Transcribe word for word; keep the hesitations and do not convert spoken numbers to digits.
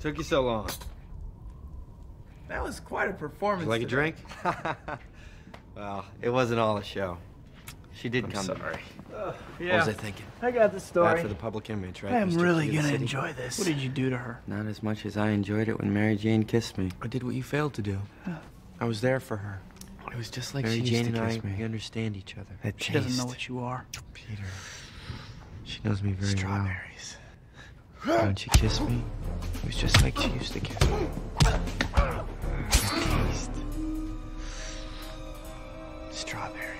Took you so long? That was quite a performance. Would you like today. a drink? Well, it wasn't all a show. She did I'm come. sorry. Uh, What yeah. was I thinking? I got the story. Bad for the public image, right? I am Mister really Key of the gonna city? enjoy this. What did you do to her? Not as much as I enjoyed it when Mary Jane kissed me. I did what you failed to do. I was there for her. It was just like Mary she Jane used and to I, kiss me. we understand each other. That She doesn't know taste. what you are. Peter. She knows me very Strawberries. well. When she kissed me, it was just like she used to kiss me. That taste. Strawberries.